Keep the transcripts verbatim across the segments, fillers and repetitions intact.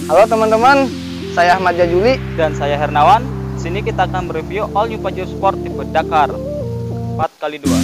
Halo teman-teman, saya Ahmad Jajuli dan saya Hernawan. Di sini kita akan mereview all new Pajero Sport tipe Dakar empat kali dua.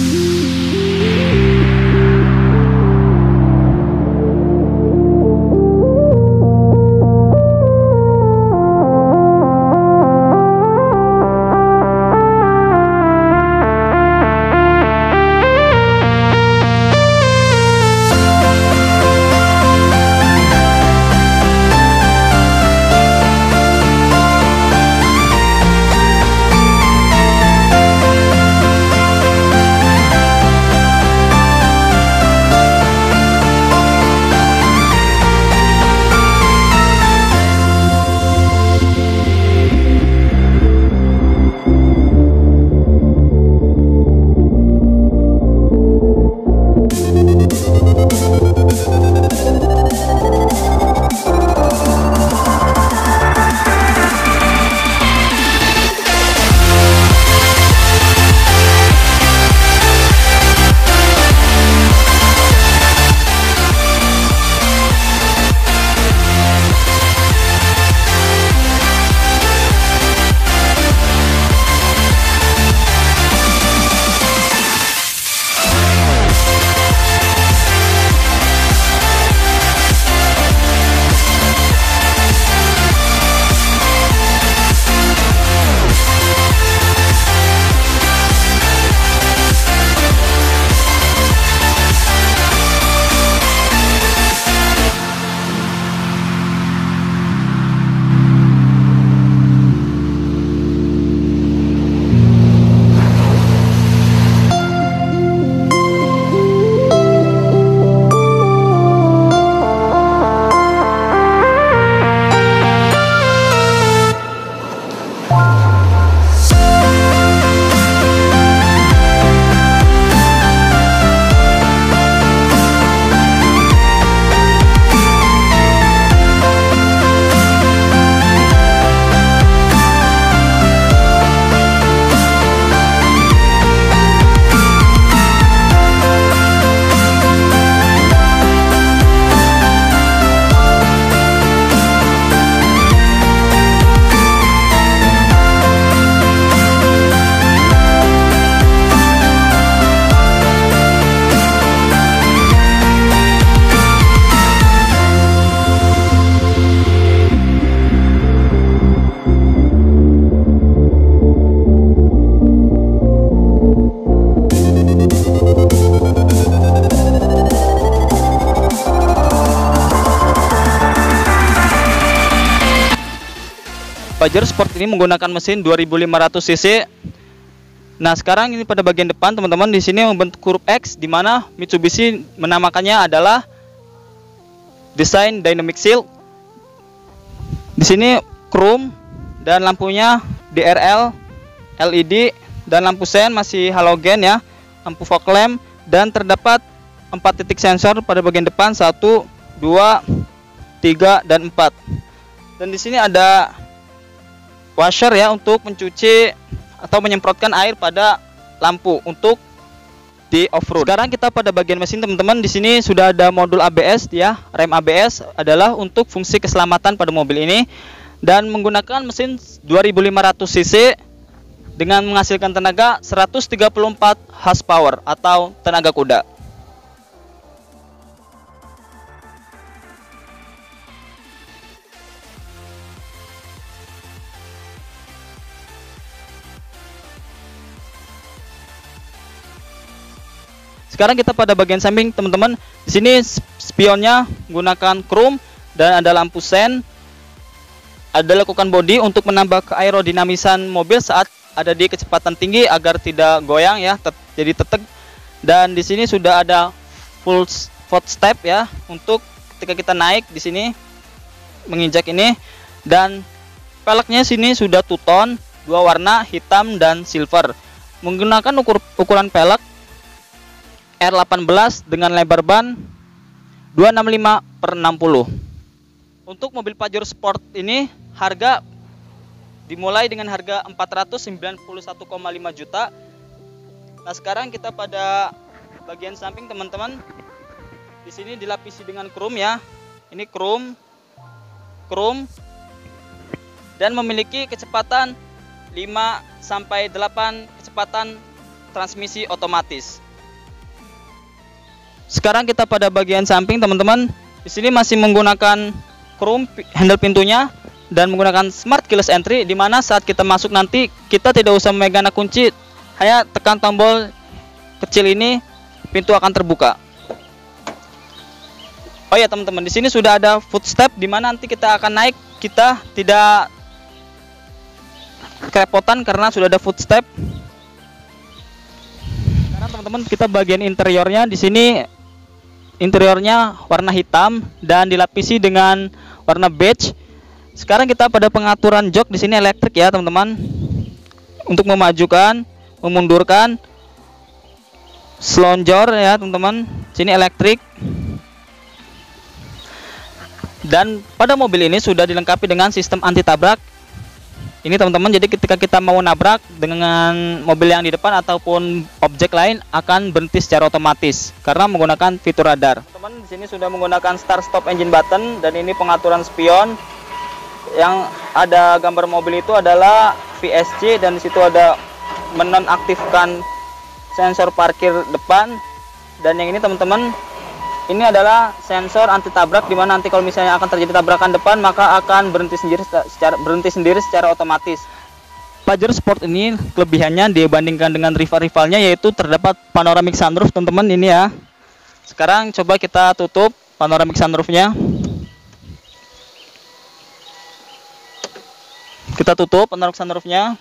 Pajero Sport ini menggunakan mesin dua ribu lima ratus cc. Nah, sekarang ini pada bagian depan teman-teman di sini membentuk huruf X, di mana Mitsubishi menamakannya adalah Design Dynamic Shield. Di sini chrome dan lampunya D R L, L E D dan lampu sen masih halogen ya, lampu fog lamp, dan terdapat empat titik sensor pada bagian depan, satu, dua, tiga, dan empat. Dan di sini ada washer ya untuk mencuci atau menyemprotkan air pada lampu untuk di off-road. Sekarang kita pada bagian mesin teman-teman. Di sini sudah ada modul A B S ya. Rem A B S adalah untuk fungsi keselamatan pada mobil ini dan menggunakan mesin dua ribu lima ratus cc dengan menghasilkan tenaga seratus tiga puluh empat horsepower atau tenaga kuda. Sekarang kita pada bagian samping teman-teman. Di sini spionnya menggunakan chrome dan ada lampu sen. Ada lekukan bodi untuk menambah keaerodinamisan mobil saat ada di kecepatan tinggi agar tidak goyang ya, tet jadi tetap. Dan di sini sudah ada full footstep ya untuk ketika kita naik di sini menginjak ini. Dan peleknya sini sudah two tone, dua warna, hitam dan silver. Menggunakan ukur ukuran pelek R delapan belas dengan lebar ban dua enam lima per enam puluh. Untuk mobil Pajero Sport ini harga dimulai dengan harga empat ratus sembilan puluh satu koma lima juta. Nah, sekarang kita pada bagian samping teman-teman. Di sini dilapisi dengan chrome ya. Ini chrome chrome dan memiliki kecepatan lima sampai delapan kecepatan transmisi otomatis. Sekarang kita pada bagian samping, teman-teman. Di sini masih menggunakan chrome handle pintunya dan menggunakan smart keyless entry, di mana saat kita masuk nanti kita tidak usah memegang kunci, hanya tekan tombol kecil ini, pintu akan terbuka. Oh ya teman-teman, di sini sudah ada footstep, di mana nanti kita akan naik, kita tidak kerepotan karena sudah ada footstep. Sekarang teman-teman, kita bagian interiornya, di sini interiornya warna hitam dan dilapisi dengan warna beige. Sekarang kita pada pengaturan jok, di sini elektrik ya teman-teman. Untuk memajukan, memundurkan, selonjor ya teman-teman. Sini elektrik. Dan pada mobil ini sudah dilengkapi dengan sistem anti tabrak. Ini teman-teman, jadi ketika kita mau nabrak dengan mobil yang di depan ataupun objek lain akan berhenti secara otomatis karena menggunakan fitur radar. Teman-teman, di sini sudah menggunakan start stop engine button dan ini pengaturan spion. Yang ada gambar mobil itu adalah V S C dan disitu ada menonaktifkan sensor parkir depan. Dan yang ini teman-teman, ini adalah sensor anti tabrak, dimana nanti kalau misalnya akan terjadi tabrakan depan maka akan berhenti sendiri secara berhenti sendiri secara otomatis. Pajero Sport ini kelebihannya dibandingkan dengan rival-rivalnya yaitu terdapat panoramic sunroof teman-teman ini ya. Sekarang coba kita tutup panoramic sunroofnya. Kita tutup panoramic sunroofnya.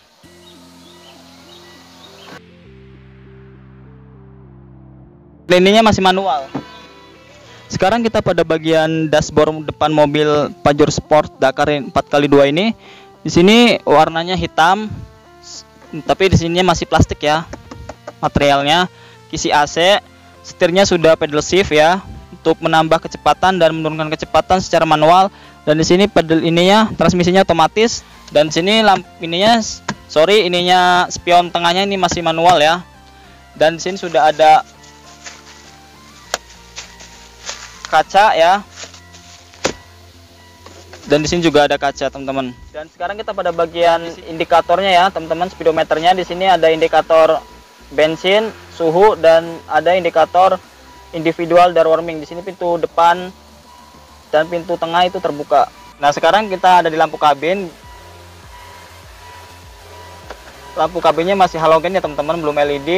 Ininya masih manual. Sekarang kita pada bagian dashboard depan mobil Pajero Sport Dakar empat kali dua ini. Di sini warnanya hitam, tapi di sini masih plastik ya. Materialnya kisi A C, setirnya sudah pedal shift ya untuk menambah kecepatan dan menurunkan kecepatan secara manual. Dan di sini pedal ininya transmisinya otomatis dan di sini lampu ininya sorry ininya spion tengahnya ini masih manual ya. Dan di sini sudah ada kaca ya, dan di sini juga ada kaca teman-teman. Dan sekarang kita pada bagian indikatornya ya teman-teman, speedometernya. Di sini ada indikator bensin, suhu, dan ada indikator individual door warming. Di sini pintu depan dan pintu tengah itu terbuka. Nah sekarang kita ada di lampu kabin. Lampu kabinnya masih halogen ya teman-teman, belum L E D.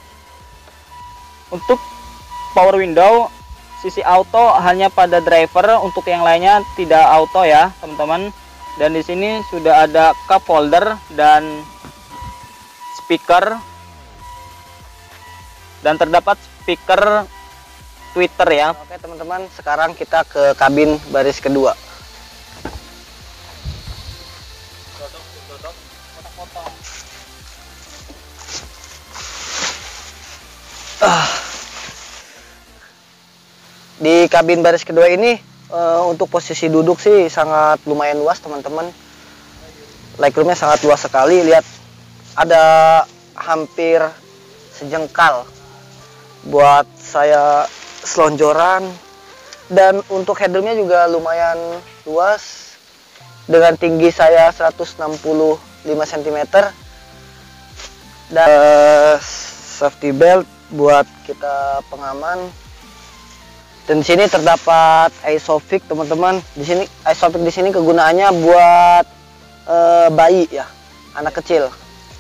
Untuk power window sisi auto hanya pada driver, untuk yang lainnya tidak auto ya teman-teman. Dan di sini sudah ada cup holder dan speaker, dan terdapat speaker Twitter ya. Oke teman-teman, sekarang kita ke kabin baris kedua. Ah. Di kabin baris kedua ini uh, untuk posisi duduk sih sangat lumayan luas teman-teman. Legroomnya sangat luas sekali. Lihat, ada hampir sejengkal buat saya selonjoran. Dan untuk headroomnya juga lumayan luas dengan tinggi saya seratus enam puluh lima sentimeter. Dan uh, safety belt buat kita pengaman. Dan di sini terdapat Isofix teman-teman. Di sini Isofix di sini kegunaannya buat e, bayi ya, anak kecil.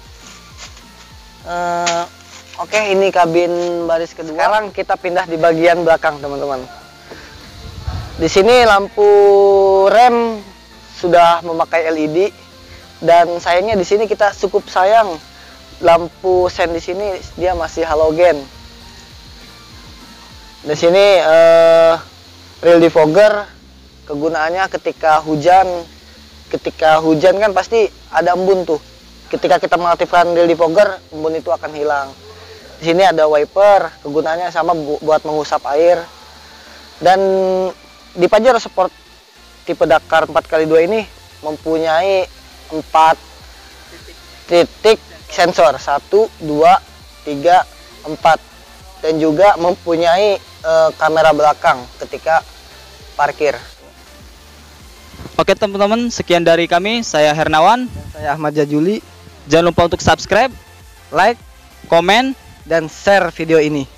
E, Oke, ini kabin baris kedua. Sekarang kita pindah di bagian belakang teman-teman. Di sini lampu rem sudah memakai L E D dan sayangnya di sini kita cukup sayang lampu sen di sini dia masih halogen. Di sini uh, rear defogger kegunaannya ketika hujan, ketika hujan kan pasti ada embun tuh. Ketika kita mengaktifkan rear defogger, embun itu akan hilang. Di sini ada wiper, kegunaannya sama bu buat mengusap air. Dan di Pajero Sport tipe Dakar empat kali dua ini mempunyai empat titik sensor, satu, dua, tiga, empat, dan juga mempunyai e, kamera belakang ketika parkir. Oke teman-teman, sekian dari kami. Saya Hernawan. Saya Ahmad Jajuli. Jangan lupa untuk subscribe, Like, komen, dan share video ini.